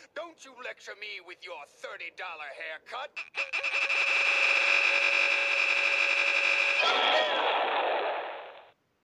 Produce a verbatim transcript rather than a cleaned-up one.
Don't you lecture me with your thirty dollar haircut.